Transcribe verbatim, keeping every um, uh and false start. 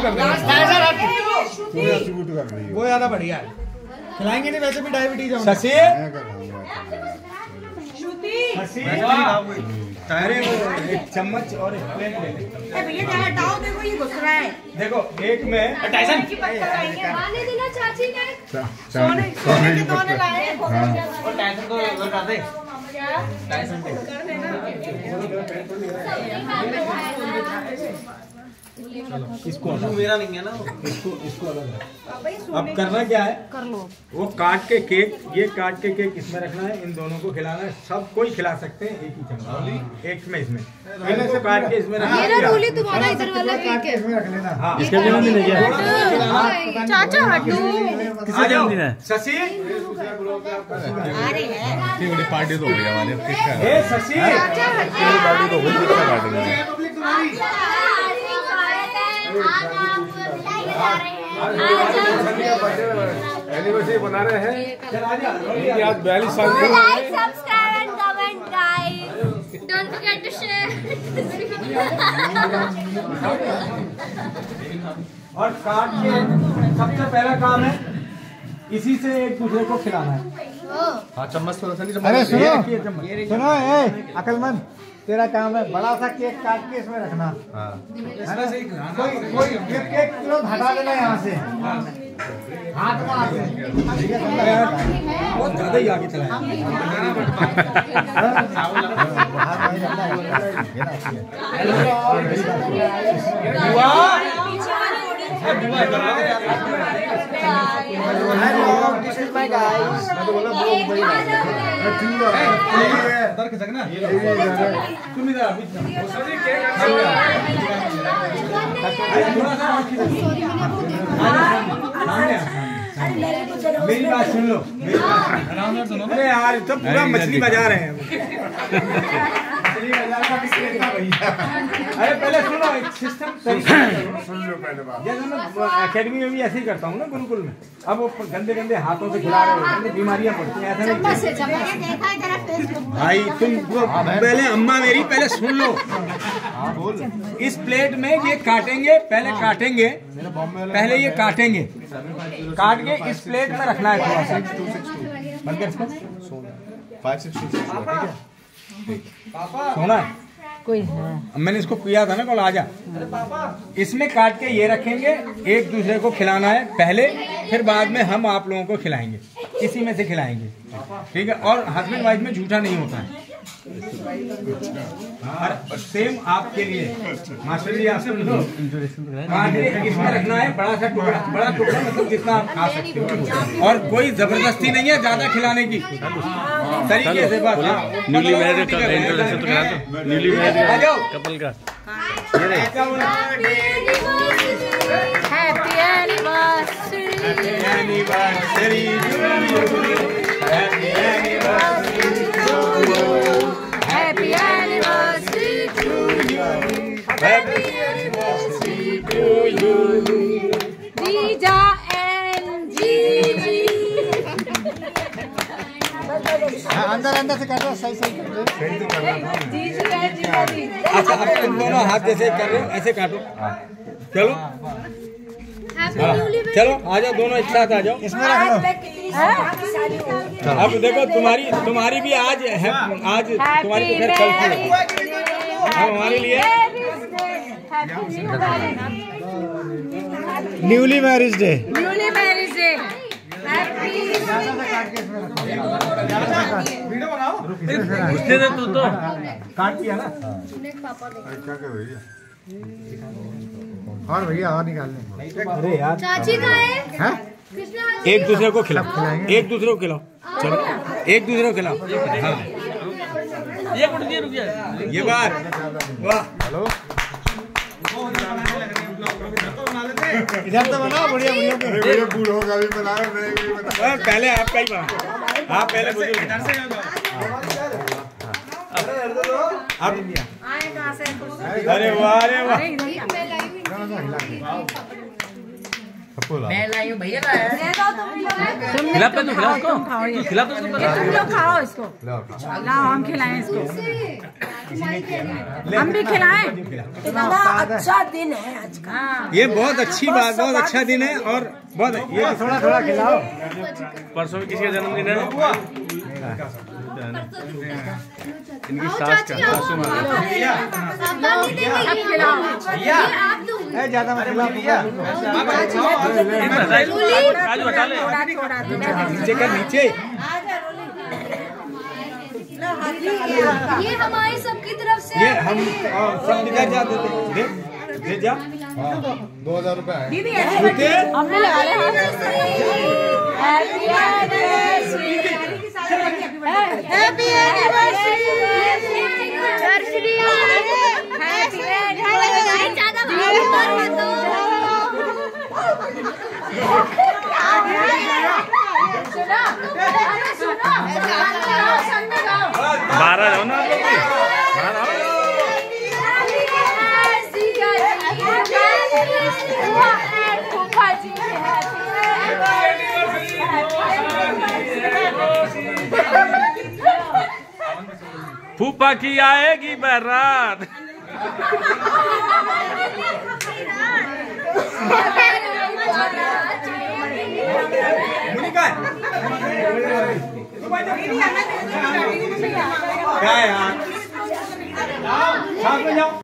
कर देंगे, वो ज्यादा बढ़िया है। खिलाएंगे नहीं वैसे भी डायबिटीज है। शशि अरे वो एक चम्मच और एक प्लेट ले ले भैया, क्या हटाओ, देखो ये घुस रहा है। देखो एक में टाइसन आने देना चाची ने सोने सोने के दोने लाए और टाइसन को लगा दे। टाइसन को कर देना। इसको मेरा नहीं है ना, इसको इसको अलग है। अब करना क्या है, कर लो वो काट के केक, ये काट के केक इसमें रखना है, इन दोनों को खिलाना है। सब कोई खिला सकते हैं एक ही चम्मच, एक में इसमें पहले से काट के इसमें रखना है। रोली तुम्हारा इधर वाला केक है, इसमें रख लेना। हाँ इसके जन्मदिन है क्या? चाचा हटो। आ जाओ शशि, आ रही है इतनी बड़ी पार्टी तो हो गई हमारे। ए शशि पार्टी तो हो गई, कितना काटेंगे? एनिवर्सरी बना रहे हैं आज बयालीस साल की। Like, subscribe and comment, guys. Don't forget to share. और काट के सबसे पहला काम है इसी से एक दूसरे को खिलाना है। हाँ चम्मच थोड़ा सा नहीं। अरे सुनो सुनो, ए अकलमंद, तेरा काम है बड़ा सा केक काट के इसमें रखना। हाँ कोई कोई केक तुरंत हटा देना यहाँ से, हाथ में बहुत ज्यादा ही आगे चला This is my guys. तुम इधर मेरी बात सुन लो, मेरी बात सुनो। अरे यार तो पूरा मछली बजा रहे हैं। अरे पहले सुनो, एक सिस्टम सुन लो पहले बात। जैसे मैं एकेडमी में भी ऐसे ही करता हूँ ना, गुरुकुल में। अब वो गंदे गंदे हाथों से खिला रहे हो, बीमारियां पड़ती हैं, ऐसा नहीं। भाई तुम पहले, अम्मा मेरी पहले सुन लो। इस प्लेट में ये काटेंगे, पहले काटेंगे, पहले ये काटेंगे, काट के इस प्लेट में रखना है थोड़ा सा। बंद कर इसको, सोना कोई मैंने इसको किया था ना कल, आजा। इसमें काट के ये रखेंगे, एक दूसरे को खिलाना है पहले, फिर बाद में हम आप लोगों को खिलाएंगे, इसी में से खिलाएंगे, ठीक है। और हस्बैंड वाइफ में झूठा नहीं होता है। और सेम आपके लिए मास्टर जी, आपसे इसमें रखना है बड़ा सा टुकड़ा, बड़ा टुकड़ा मतलब जितना आप खा सकते हो, और कोई जबरदस्ती नहीं है ज्यादा खिलाने की, तरीके से बस। न्यूली मैरिड का इंट्रोडक्शन तो करा दो। न्यूली मैरिड कपल का happy anniversary, anniversary happy anniversary happy anniversary to you, happy anniversary to you, जीजा एंड जीजी। अंदर अंदर से कर दो, सही सही कर दो, सही से करना। जीजी एंड जीजा जी। अच्छा अब तुम दोनों हाथ जैसे कर रहे हो, ऐसे काटो। चलो चलो आ जाओ, दोनों एक साथ आ जाओ। इसमें रख लो। अब देखो तुम्हारी तुम्हारी भी आज है, आज तुम्हारी तो खैर कल थी, अब हमारे लिए newly marriage day, newly marriage day. Video बनाओ, उसने दे तू तो काट दिया ना। क्या कर रही है? और भैया और निकालने। अरे यार चाची का है, हैं? एक दूसरे को खिलाओ, एक दूसरे को खिलाओ, चलो एक दूसरे को खिलाओ। हाँ ये रुक गया, रुक गया ये बार, वाह। हेलो इधर तो बनाओ, बढ़िया बढ़िया बूढ़ों का भी बना रहे हैं। पहले आपका ही बना। हाँ पहले बुजुर्ग इधर से अब आए कहाँ से? अरे वाह, अरे वाह। मैं लाई हूँ भैया, लाया। खिला पे तो खिला उसको, खिला तो उसको, तुम लोग खाओ इसको, लाओ हम खिलाएं इसको। हम भी खिलाएं। इतना अच्छा दिन है आज का। ये बहुत अच्छी बात, बहुत अच्छा दिन है और बहुत ये थोड़ा थोड़ा खिलाओ। परसों में किसी का जन्मदिन है? इनकी सास का सासू माँ। ज्यादा मत खिलाओ भैया। काजू हटा ले। नीचे कर नीचे। ये हमारी सबकी तरफ से ये हम सब निकल जाते थे। दे दे जा। दो हजार रुपए है। दीदी हमने लगा ले। Happy anniversary, happy anniversary, happy anniversary. ज्यादा बात मत बारह जाओ ना फूफा की आएगी बारात। क्या यार? साथ में जाओ।